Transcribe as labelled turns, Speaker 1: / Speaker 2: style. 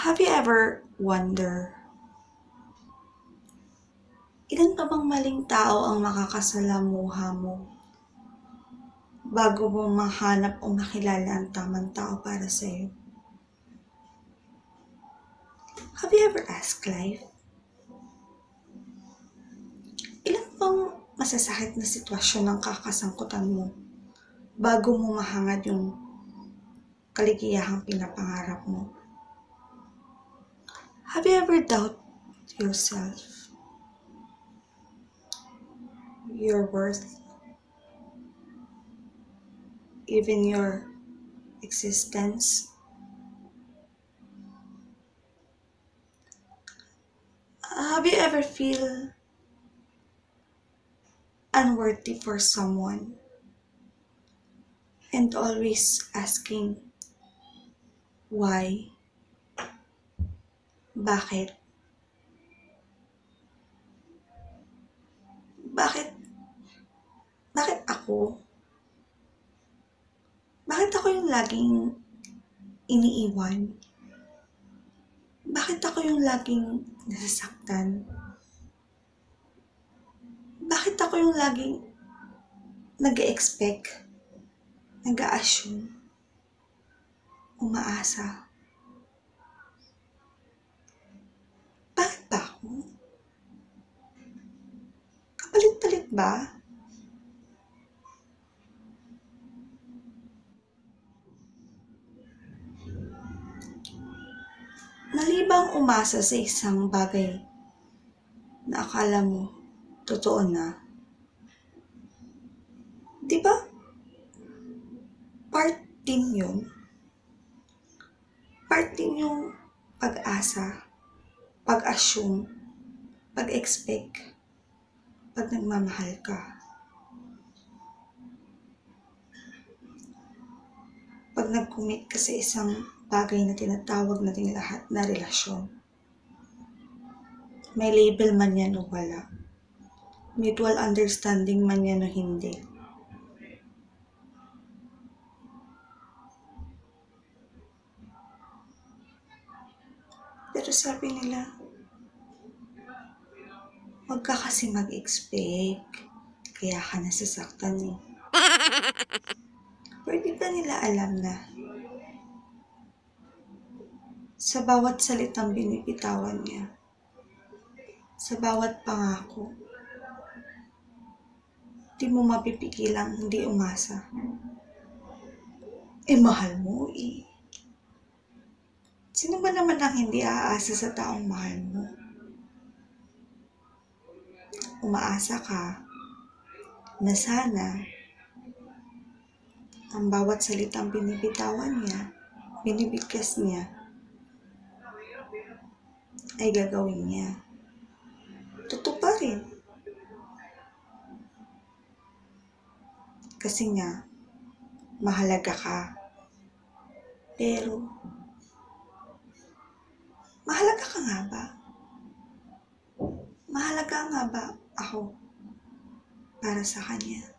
Speaker 1: Have you ever wonder, ilan pa bang maling tao ang makakasalamuha mo bago mo mahanap o makilala ang tamang tao para sa'yo? Have you ever asked life, ilan pang masasakit na sitwasyon ang kakasangkutan mo bago mo mahangad yung kaligayahang pinapangarap mo? Have you ever doubted yourself, your worth, even your existence? Have you ever feel unworthy for someone and always asking why? Bakit? Bakit? Bakit ako? Bakit ako yung laging iniiwan? Bakit ako yung laging nasasaktan? Bakit ako yung laging nag-expect, nag-assume, umaasa? Bakit ba ako? Kapalit-palit ba? Mali bang umasa sa isang bagay na akala mo totoo na? Di ba? Part din yun. Part din yung pag-asa, pag-assume, pag-expect, pag nagmamahal ka. Pag nag-commit ka sa isang bagay na tinatawag nating lahat na relasyon. May label man yan o wala. Mutual understanding man yan o hindi. Pero sabi nila, huwag ka kasi mag-expect. Kaya ka nasasaktan eh. Pero di ba nila alam na sa bawat salitang binibitawan niya, sa bawat pangako, di mo mapipigilang hindi umasa. Mahal mo eh. Sino ba naman ang hindi aasa sa taong mahal mo? Umaasa ka na sana ang bawat salitang binibitawan niya, binibigkas niya, ay gagawin niya. Tutuparin. Kasi nga, mahalaga ka. Pero, mahalaga ka nga ba? Mahalaga nga ba ako para sa kanya?